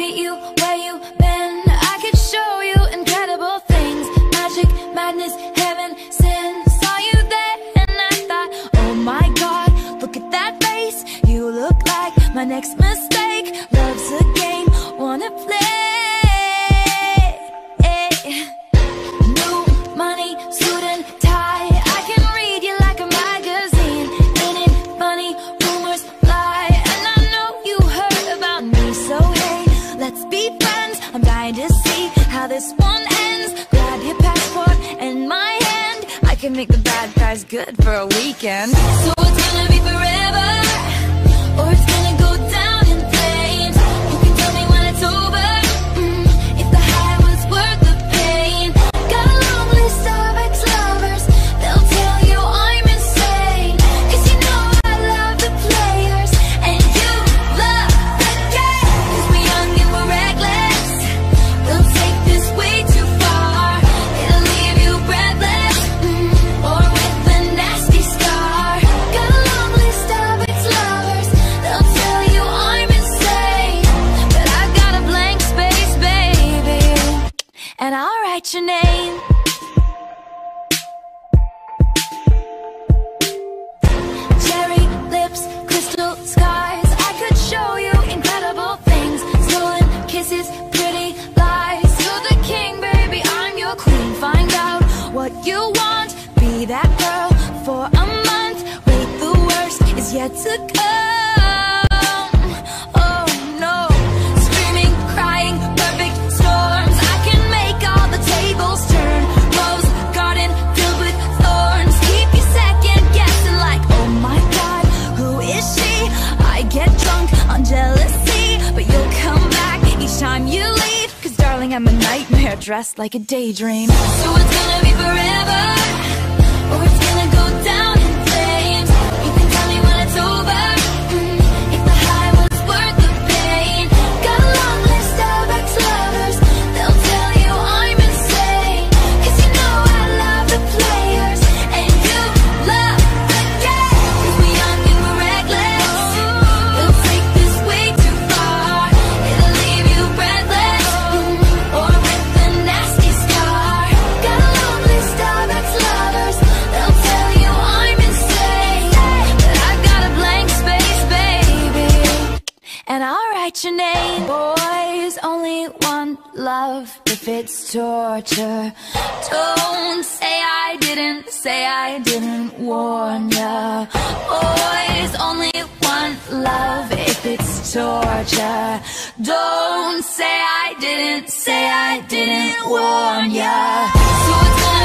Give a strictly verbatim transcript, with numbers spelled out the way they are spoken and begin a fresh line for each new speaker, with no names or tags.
meet you where you been. I could show you incredible things. Magic, madness, heaven, sin. Saw you there and I thought, oh my God, look at that face. You look like my next mistake. Love's a game, wanna play. New money, suit and tie. I can read you like a magazine. Ain't it funny? Rumors fly, and I know you heard about me. So hey, let's be friends. I'm dying to see how this one ends. Grab your passport and my hand. I can make the bad guys good for a weekend. So it's gonna be forever, or it's gonna go down in flames. You can tell me when it's over, mm, if the high was worth the pain. Got a long list of ex-lovers, they'll tell you I'm insane. Cause you know I love the players, and you love the game. Cause we're young and we're reckless, we'll take this way too far. It'll leave you breathless, mm, or with a nasty scar. Got a long list of ex-lovers, they'll tell you I'm insane. But I've got a blank space, baby, and I'll write your name. Cherry lips, crystal skies. I could show you incredible things. Stolen kisses, pretty lies. You're the king, baby, I'm your queen. Find out what you want, be that girl for a month. Wait, the worst is yet to come. Oh no, screaming, crying, perfect storms. I can make all the tables turn. Rose garden filled with thorns. Keep you second guessing like, oh my God, who is she? I get drunk on jealousy, but you'll come back each time you leave. Cause darling, I'm a nightmare dressed like a daydream. So it's gonna be forever, or it's gonna go down in flames. You can tell me when it's over, mm, if the high was worth the pain. Got a long list of ex-lovers, they'll tell you I'm insane. Cause you know I love the players, and you love the game. Cause we're young and we're reckless, we'll take this way too far. It'll leave you breathless, mm, or with a nasty scar. Got a long list of ex-lovers, they'll tell you I'm insane. But I've got a blank space, baby, and I'll write your name. Boys only want love if it's torture. Don't say I didn't, say I didn't warn ya. Boys only want love if it's torture. Don't say I didn't, say I didn't warn ya. So it's gonna